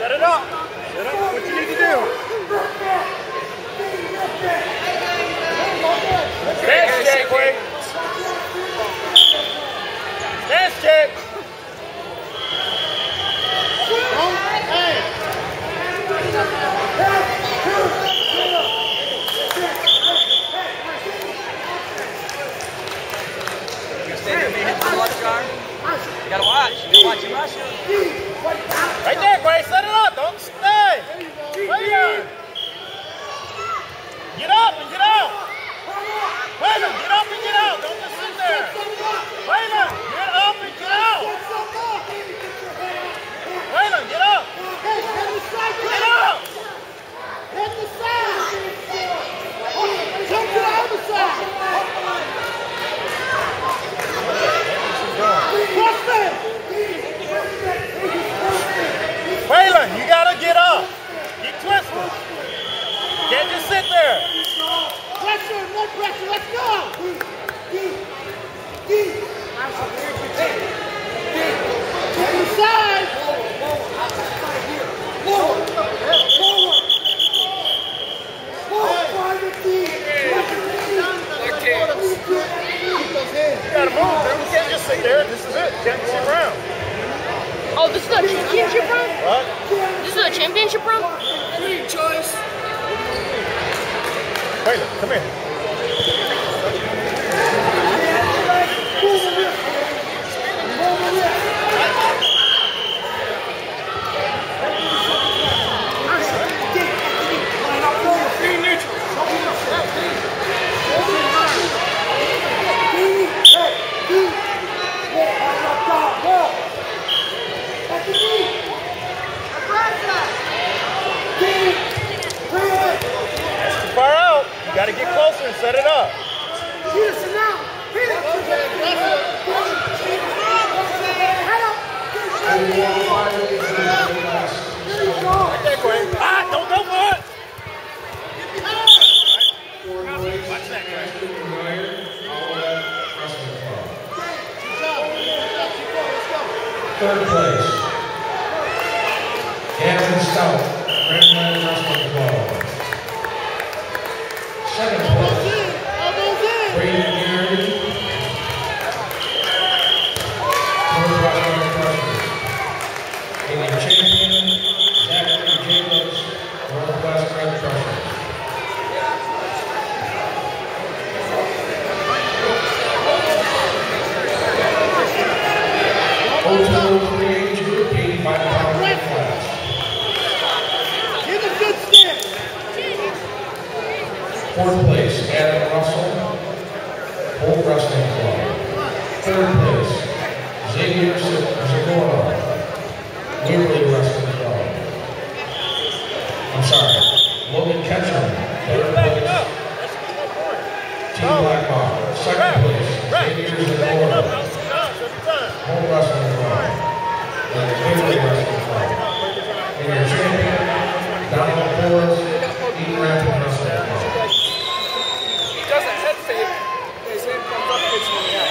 Set it up. Set up what you need to do. Dance check, Quay. Dance check. You gotta watch. You gotta watch your muscle. Right there, Quay. Set it up. Don't stay. Right there. Get up and get out. Waylon, get up and get out. Don't just sit there. Waylon, get up and get out. Waylon, get up. Get up. Hit the side. Jump to the other side. Waylon, you gotta get up. Keep twisting. Can't just sit there. Pressure, no pressure, let's go. Inside. Forward. You gotta move, man. We can't just sit there. This is it. Can't sit around. Oh, this is a championship round? What? This is a championship round? Free choice. Waylon, come here. Far out. You got to get closer and set it up. Right there, Quay. Ah, don't go for it. Watch that, Quay. Third place, Gavin Stout, Grandland Wrestling Club. Second place, Brandon Gary, Northwestern Wrestling. And the champion, Zachary Jacobs, Northwestern Wrestling. Hotel 382, 85-pound weight class. Give a good step. Fourth place, Adam Russell, Holt Wrestling Club. Third place, Xavier Zagora, Waverly Wrestling Club. I'm sorry, Logan Ketchum, third place, Team Black Hawk. Second place, Xavier Zagora, Holt Wrestling Club, and Waverly Wrestling Club. And your champion, Donald Forrest, Eaton Rapids Wrestling Club. He does a head fake. His hand comes up, hits him in the eye.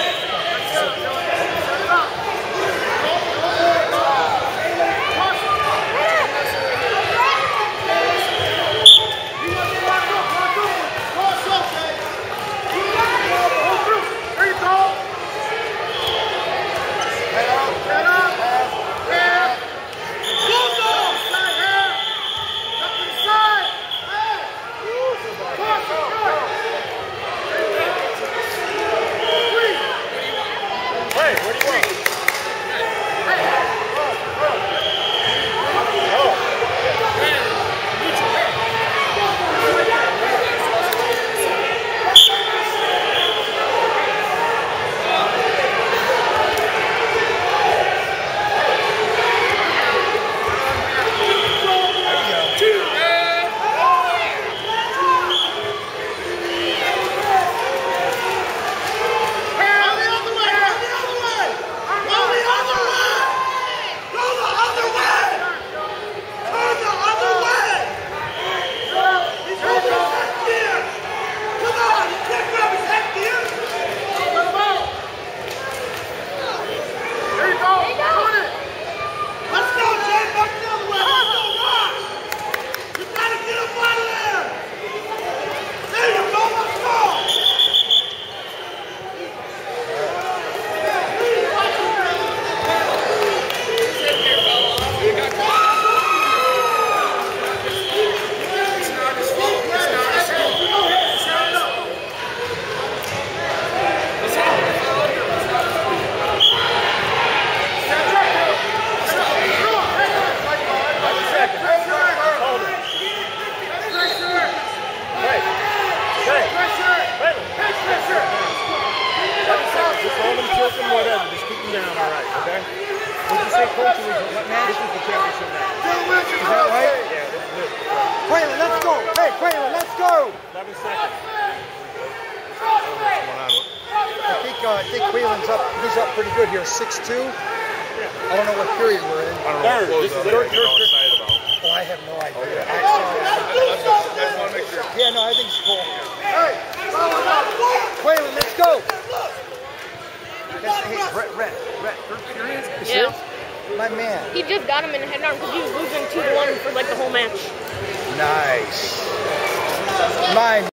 coach was what match? This was the championship match. Is that right? Yeah, this is it. Quaylen, let's go. Hey, Quaylen, let's go. 11 seconds. I think Quaylen's up. He's up pretty good here. 6'2". I don't know what period we're in. I don't know what close you're all excited about. Oh, I have no idea. Okay. I saw it. Just want to make sure. Yeah, no, I think it's cool. Hey, Quaylen, let's go. Hey, Brett, first period? Yeah. My man. He just got him in the head arm because he was losing 2-1 for like the whole match. Nice. Mine.